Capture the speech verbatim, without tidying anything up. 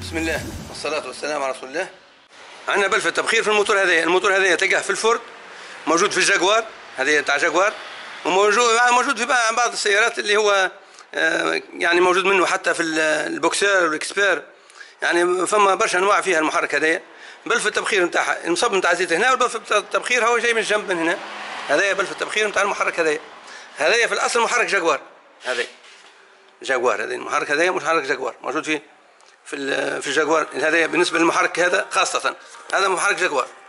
بسم الله والصلاة والسلام على رسول الله. عندنا بلفة تبخير في الموتور هذايا، الموتور هذايا تلقاه في الفورد، موجود في الجاكوار هذايا تاع جاكوار، وموجود موجود في بعض السيارات اللي هو يعني موجود منه حتى في البوكسير والاكسبير، يعني فما برشا انواع فيها المحرك هذايا. بلفة التبخير نتاعها المصب نتاع الزيت هنا، والبلفة التبخير هو جاي من الجنب من هنا. هذايا بلفة التبخير نتاع المحرك هذايا. هذايا في الاصل محرك جاكوار، هذايا جاكوار، هذا المحرك هذايا محرك جاكوار موجود فيه في في الجاكوار هذايا. بالنسبه للمحرك هذا خاصه، هذا محرك جاكوار.